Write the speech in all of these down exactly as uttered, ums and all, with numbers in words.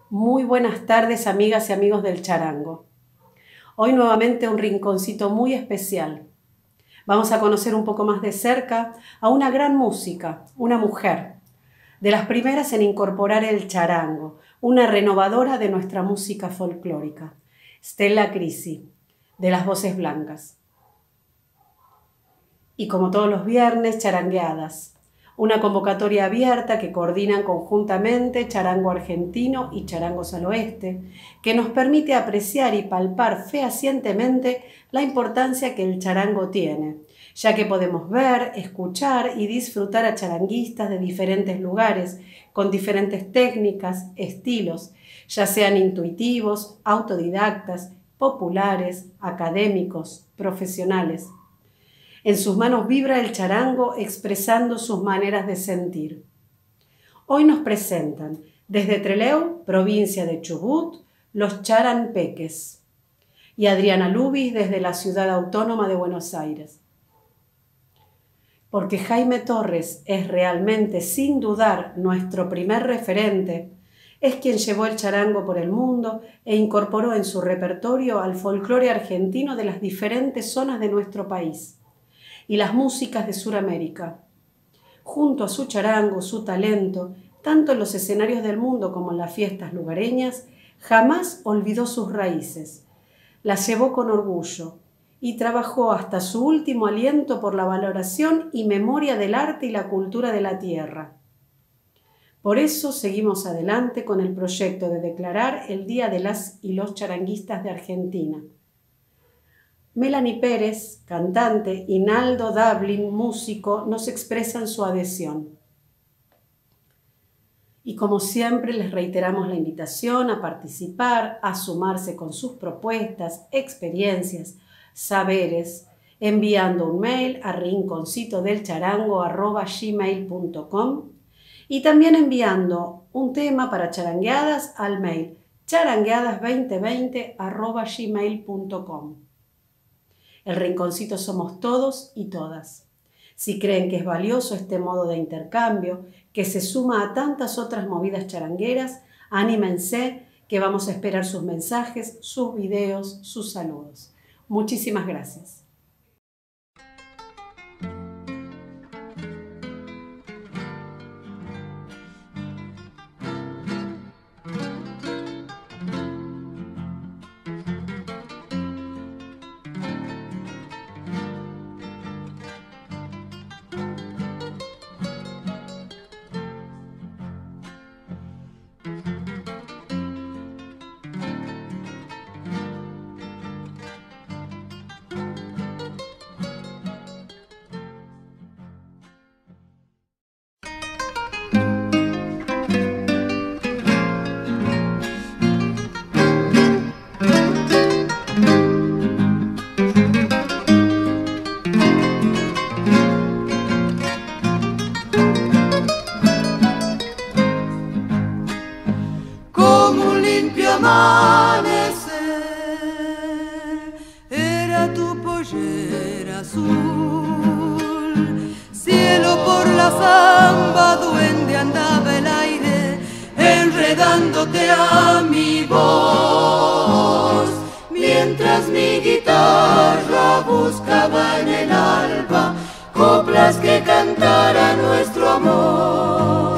Muy buenas tardes, amigas y amigos del charango. Hoy nuevamente un rinconcito muy especial. Vamos a conocer un poco más de cerca a una gran música, una mujer, de las primeras en incorporar el charango, una renovadora de nuestra música folclórica, Stella Crisi, de las Voces Blancas. Y como todos los viernes, charangueadas, una convocatoria abierta que coordinan conjuntamente Charango Argentino y Charangos al Oeste, que nos permite apreciar y palpar fehacientemente la importancia que el charango tiene, ya que podemos ver, escuchar y disfrutar a charanguistas de diferentes lugares, con diferentes técnicas, estilos, ya sean intuitivos, autodidactas, populares, académicos, profesionales. En sus manos vibra el charango expresando sus maneras de sentir. Hoy nos presentan, desde Trelew, provincia de Chubut, los charanpeques, y Adriana Lubis desde la ciudad autónoma de Buenos Aires. Porque Jaime Torres es realmente, sin dudar, nuestro primer referente, es quien llevó el charango por el mundo e incorporó en su repertorio al folclore argentino de las diferentes zonas de nuestro país y las músicas de Sudamérica. Junto a su charango, su talento, tanto en los escenarios del mundo como en las fiestas lugareñas, jamás olvidó sus raíces. Las llevó con orgullo y trabajó hasta su último aliento por la valoración y memoria del arte y la cultura de la tierra. Por eso seguimos adelante con el proyecto de declarar el Día de las y los Charanguistas de Argentina. Melanie Pérez, cantante, y Naldo Dublin, músico, nos expresan su adhesión. Y como siempre les reiteramos la invitación a participar, a sumarse con sus propuestas, experiencias, saberes, enviando un mail a rinconcitodelcharango arroba gmail punto com y también enviando un tema para charangueadas al mail charangueadas veinte veinte arroba gmail punto com. El rinconcito somos todos y todas. Si creen que es valioso este modo de intercambio, que se suma a tantas otras movidas charangueras, anímense que vamos a esperar sus mensajes, sus videos, sus saludos. Muchísimas gracias. Amanecer, era tu pollera azul, cielo por la zamba, duende andaba el aire, enredándote a mi voz, mientras mi guitarra buscaba en el alba coplas que cantaran nuestro amor.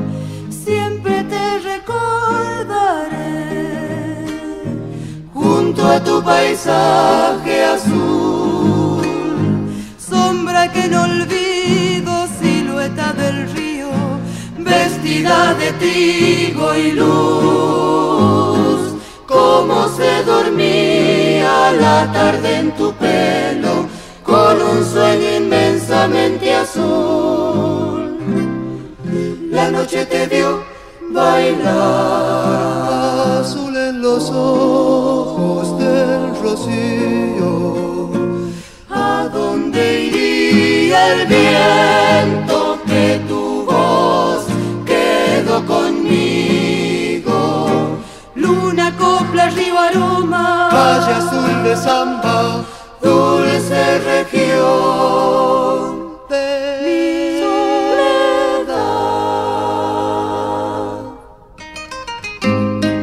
Junto a tu paisaje azul, sombra que no olvido, silueta del río, vestida de trigo y luz, cómo se dormía la tarde en tu pelo, con un sueño inmensamente azul. La noche te vio bailar, azul en los ojos del rocío. ¿A dónde iría el viento que tu voz quedó conmigo? Luna, copla, río, aroma, calle azul de samba, dulce región de mi soledad.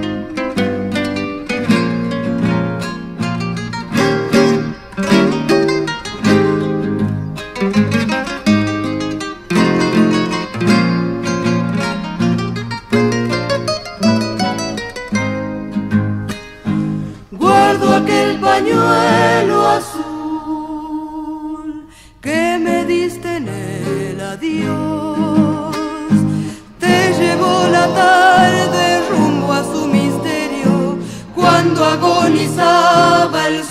azul que me diste en el adiós. Te llevó la tarde rumbo a su misterio cuando agonizaba el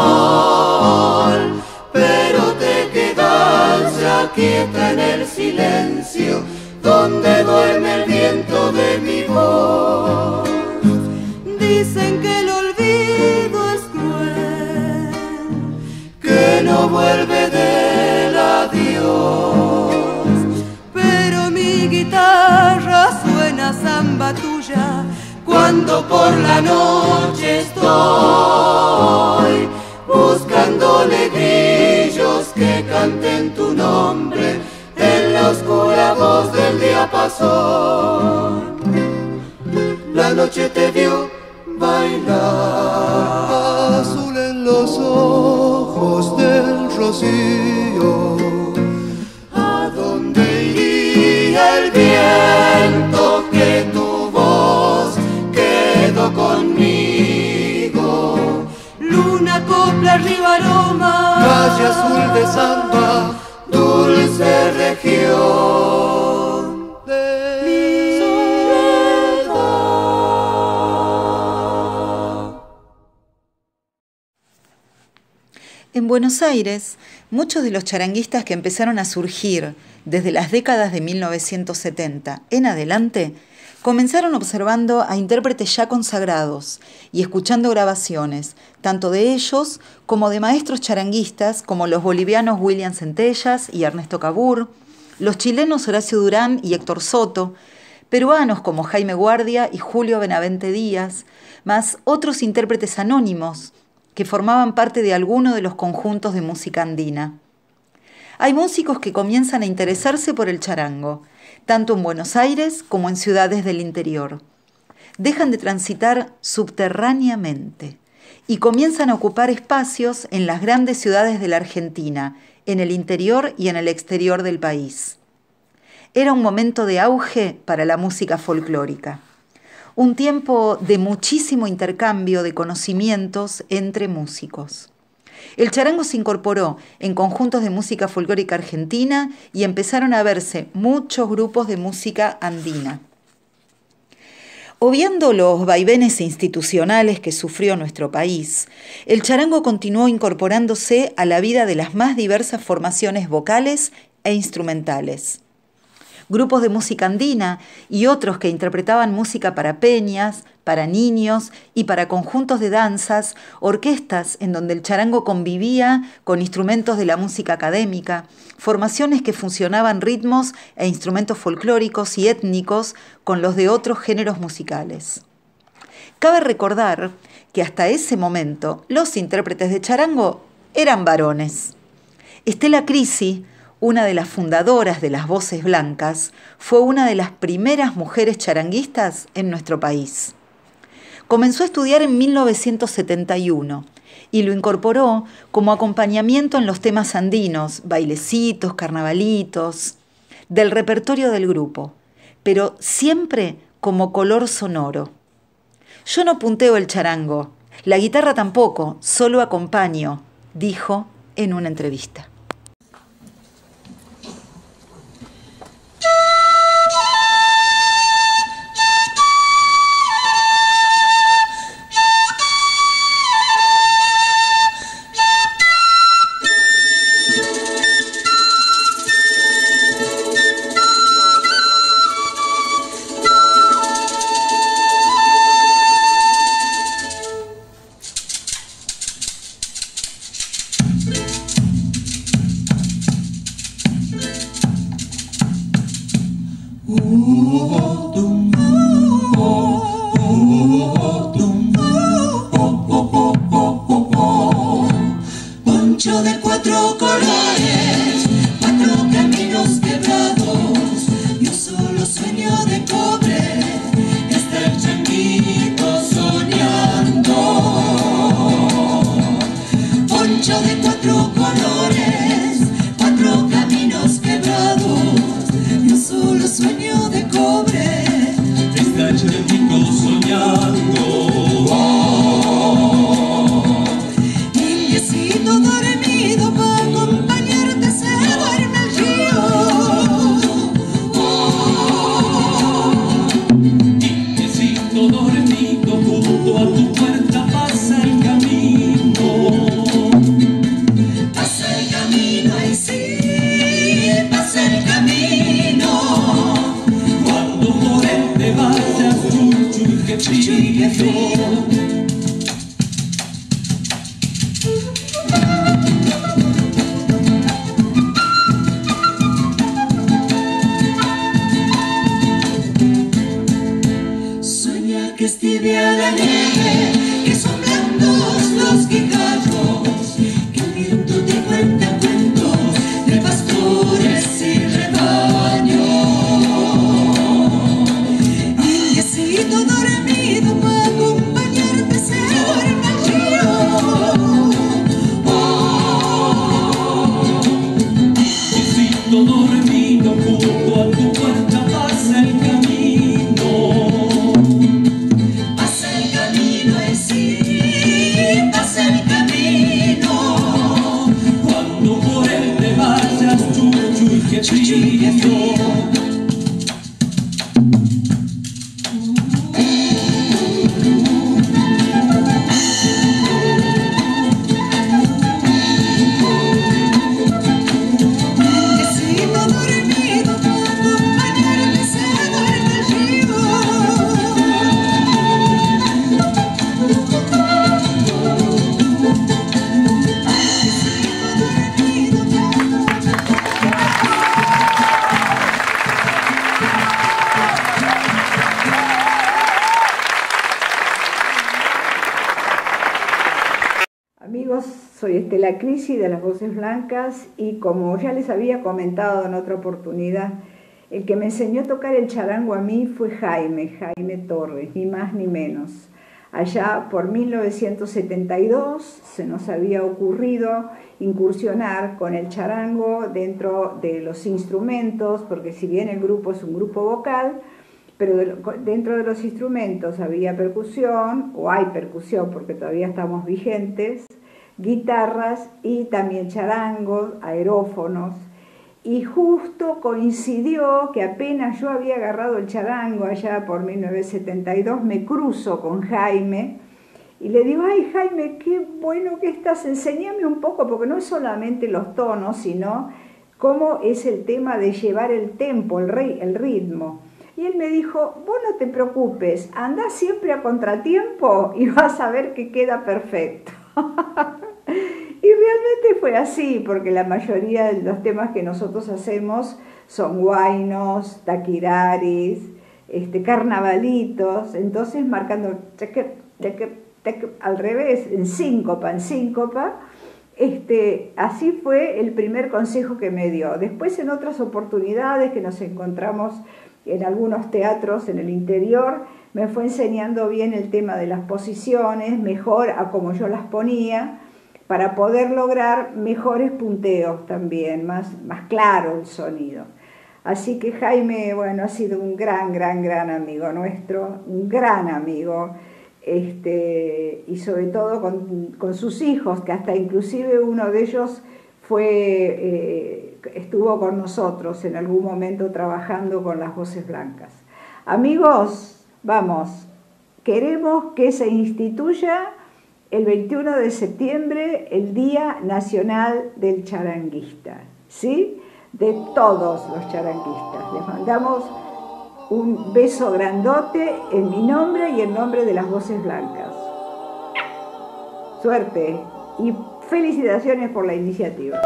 sol, pero te quedaste quieta en el silencio donde duerme el viento de mi voz. Dicen que el olvido es cruel, que no vuelve del adiós, pero mi guitarra suena samba tuya cuando por la noche estoy buscándole grillos que canten tu nombre en la oscura voz del diapasón. La noche te vio bailar, azul en los ojos del rocío. ¿A dónde iría el viento que tu voz quedó conmigo? Luna, copla, arriba, aroma, calle azul de samba, dulce región de mi soledad. En Buenos Aires, muchos de los charanguistas que empezaron a surgir desde las décadas de mil novecientos setenta en adelante comenzaron observando a intérpretes ya consagrados y escuchando grabaciones, tanto de ellos como de maestros charanguistas como los bolivianos William Centellas y Ernesto Cabur, los chilenos Horacio Durán y Héctor Soto, peruanos como Jaime Guardia y Julio Benavente Díaz, más otros intérpretes anónimos que formaban parte de alguno de los conjuntos de música andina. Hay músicos que comienzan a interesarse por el charango, tanto en Buenos Aires como en ciudades del interior. Dejan de transitar subterráneamente y comienzan a ocupar espacios en las grandes ciudades de la Argentina, en el interior y en el exterior del país. Era un momento de auge para la música folclórica, un tiempo de muchísimo intercambio de conocimientos entre músicos. El charango se incorporó en conjuntos de música folclórica argentina y empezaron a verse muchos grupos de música andina. Obviando los vaivenes institucionales que sufrió nuestro país, el charango continuó incorporándose a la vida de las más diversas formaciones vocales e instrumentales. Grupos de música andina y otros que interpretaban música para peñas, para niños y para conjuntos de danzas, orquestas en donde el charango convivía con instrumentos de la música académica, formaciones que fusionaban ritmos e instrumentos folclóricos y étnicos con los de otros géneros musicales. Cabe recordar que hasta ese momento los intérpretes de charango eran varones. Estela Crisi, una de las fundadoras de las Voces Blancas, fue una de las primeras mujeres charanguistas en nuestro país. Comenzó a estudiar en mil novecientos setenta y uno y lo incorporó como acompañamiento en los temas andinos, bailecitos, carnavalitos, del repertorio del grupo, pero siempre como color sonoro. Yo no punteo el charango, la guitarra tampoco, solo acompaño, dijo en una entrevista. Soñando, oh, oh, oh, oh. frío, qué frío. Que es tibia la nieve, que son blancos los guijarros, que el viento te cuenta cuentos de pastores y rebaños. Indiecito dormido para acompañarte se duerme el río. Oh, indiecito dormido junto a tu puerta pasa el camino. Soy Estela Crisi de Las Voces Blancas y como ya les había comentado en otra oportunidad, el que me enseñó a tocar el charango a mí fue Jaime, Jaime Torres, ni más ni menos. Allá por mil novecientos setenta y dos se nos había ocurrido incursionar con el charango dentro de los instrumentos, porque si bien el grupo es un grupo vocal, pero dentro de los instrumentos había percusión, o hay percusión porque todavía estamos vigentes, guitarras y también charangos, aerófonos, y justo coincidió que apenas yo había agarrado el charango allá por mil novecientos setenta y dos, me cruzo con Jaime y le digo, ay Jaime, qué bueno que estás, enséñame un poco, porque no es solamente los tonos, sino cómo es el tema de llevar el tempo, el, el ritmo. Y él me dijo, vos no te preocupes, andá siempre a contratiempo y vas a ver que queda perfecto. Y realmente fue así, porque la mayoría de los temas que nosotros hacemos son guainos, taquiraris, este, carnavalitos, entonces marcando teque, teque, teque, al revés, en síncopa, en síncopa. Este, así fue el primer consejo que me dio. Después en otras oportunidades que nos encontramos en algunos teatros en el interior, me fue enseñando bien el tema de las posiciones, mejor a como yo las ponía, para poder lograr mejores punteos también, más, más claro el sonido. Así que Jaime, bueno, ha sido un gran, gran, gran amigo nuestro, un gran amigo, este, y sobre todo con, con sus hijos, que hasta inclusive uno de ellos fue, eh, estuvo con nosotros en algún momento trabajando con Las Voces Blancas. Amigos, vamos, queremos que se instituya el veintiuno de septiembre, el Día Nacional del Charanguista, ¿sí? De todos los charanguistas. Les mandamos un beso grandote en mi nombre y en nombre de Las Voces Blancas. Suerte y felicitaciones por la iniciativa.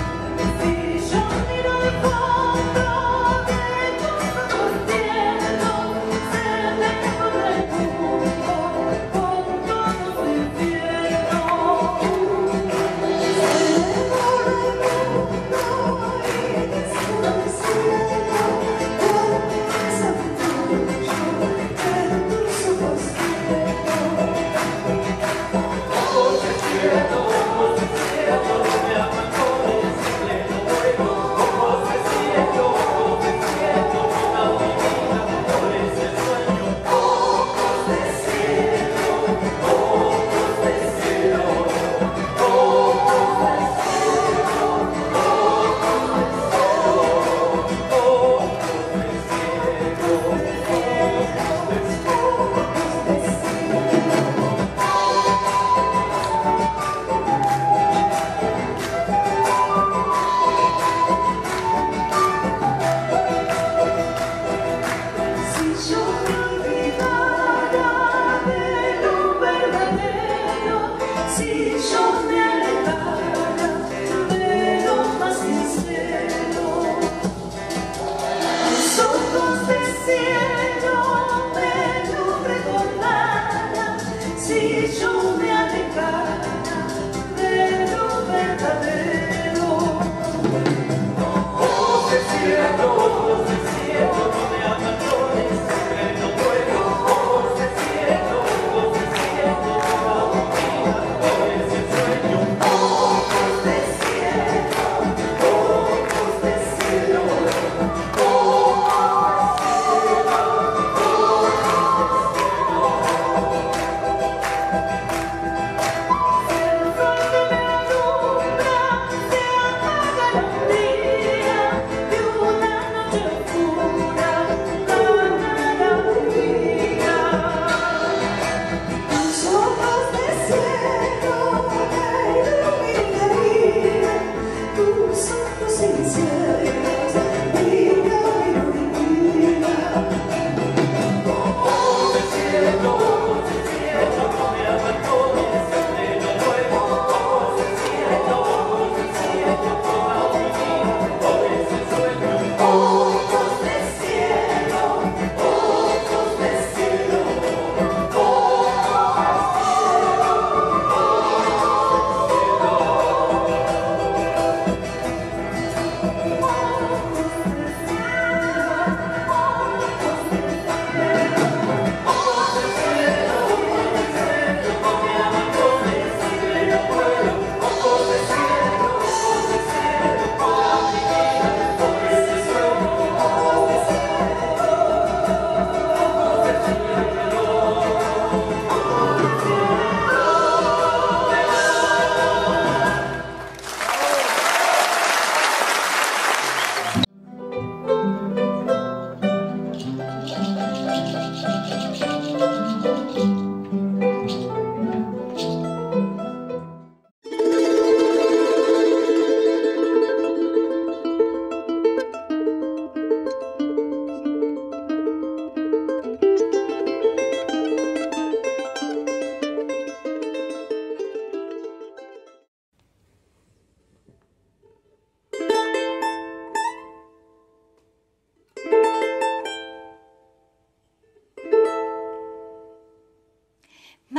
Si yo miro el fondo de tus ojos tiernos,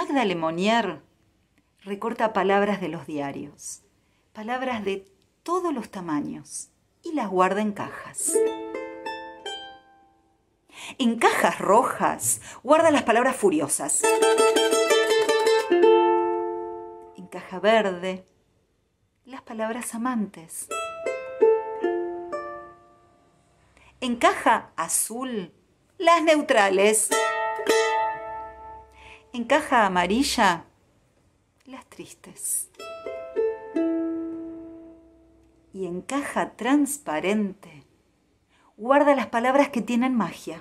Magda Lemonnier recorta palabras de los diarios, palabras de todos los tamaños, y las guarda en cajas. En cajas rojas guarda las palabras furiosas. En caja verde, las palabras amantes. En caja azul, las neutrales. En caja amarilla, las tristes. Y en caja transparente, guarda las palabras que tienen magia.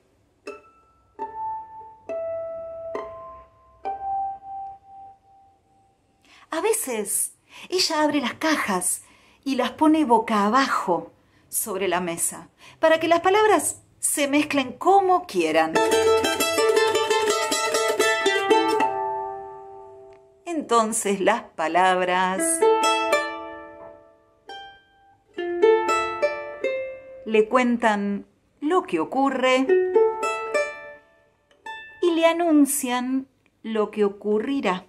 A veces, ella abre las cajas y las pone boca abajo sobre la mesa, para que las palabras se mezclen como quieran. Entonces las palabras le cuentan lo que ocurre y le anuncian lo que ocurrirá.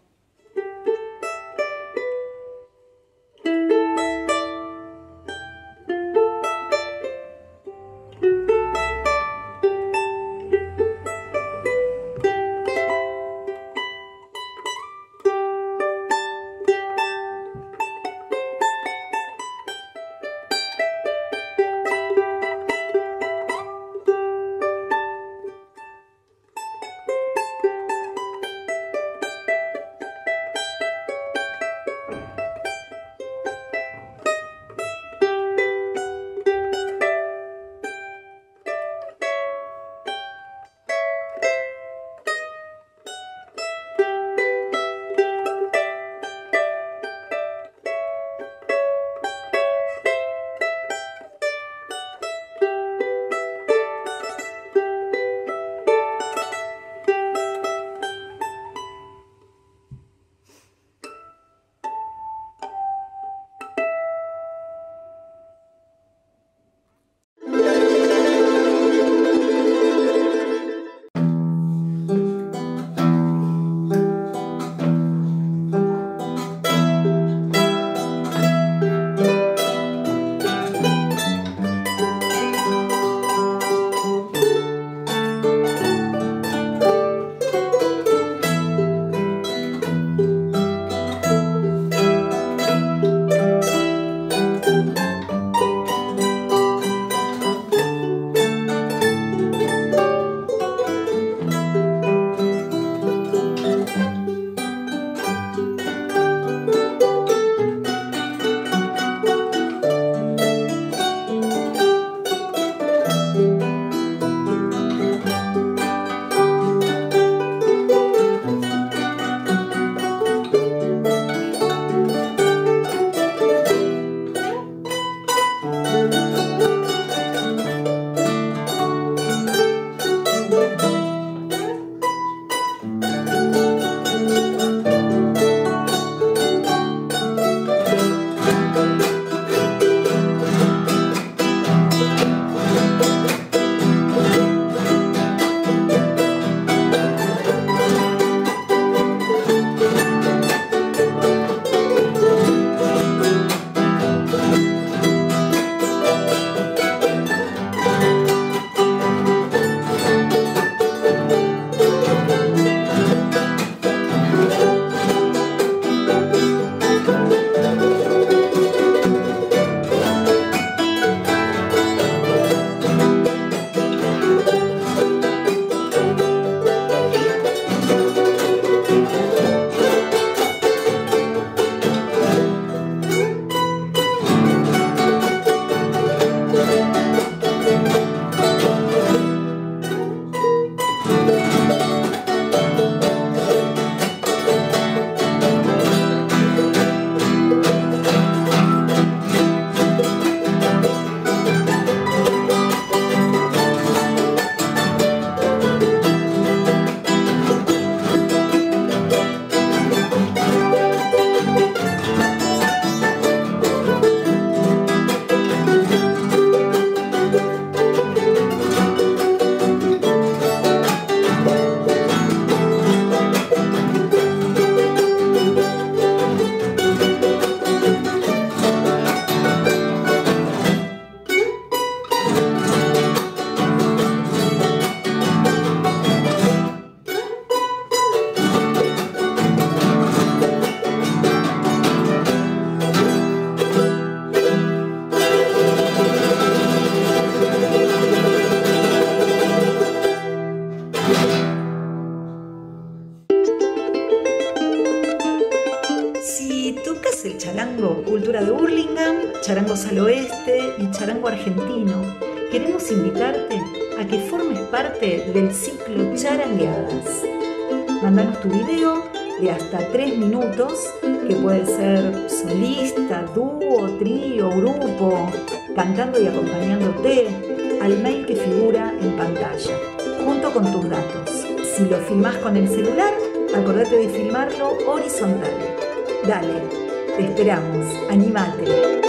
charango, cultura de Hurlingham, charangos al oeste y charango argentino. Queremos invitarte a que formes parte del ciclo Charangueadas. Mándanos tu video de hasta tres minutos, que puede ser solista, dúo, trío, grupo, cantando y acompañándote, al mail que figura en pantalla, junto con tus datos. Si lo filmás con el celular, acordate de filmarlo horizontal. Dale, te esperamos, anímate.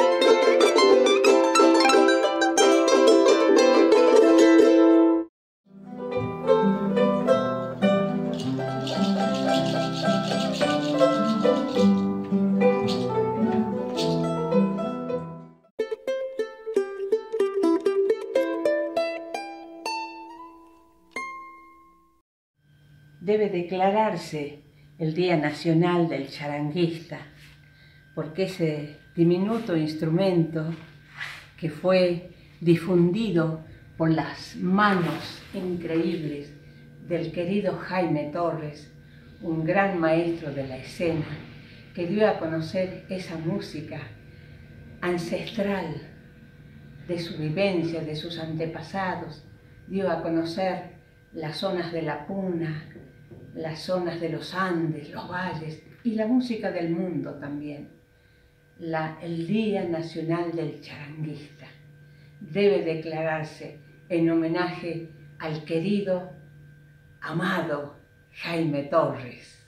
Debe declararse el Día Nacional del Charanguista, porque ese diminuto instrumento que fue difundido por las manos increíbles del querido Jaime Torres, un gran maestro de la escena, que dio a conocer esa música ancestral de su vivencia, de sus antepasados, dio a conocer las zonas de la Puna, las zonas de los Andes, los valles y la música del mundo también. La, el Día Nacional del Charanguista debe declararse en homenaje al querido, amado Jaime Torres.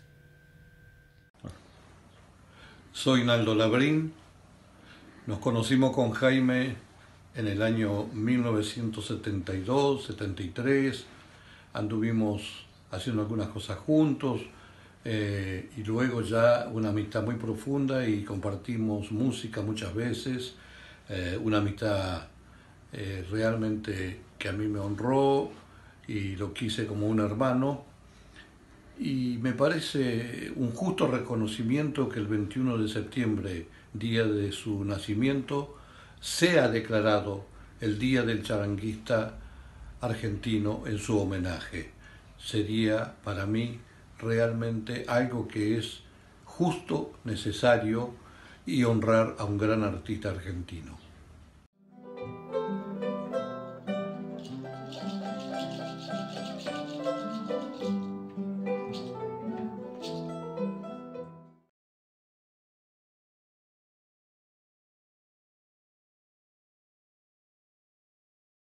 Soy Naldo Labrín. Nos conocimos con Jaime en el año mil novecientos setenta y dos, setenta y tres. Anduvimos haciendo algunas cosas juntos eh, y luego ya una amistad muy profunda y compartimos música muchas veces, eh, una amistad eh, realmente que a mí me honró y lo quise como un hermano, y me parece un justo reconocimiento que el veintiuno de septiembre, día de su nacimiento, sea declarado el Día del Charanguista argentino en su homenaje. Sería para mí realmente algo que es justo, necesario, y honrar a un gran artista argentino.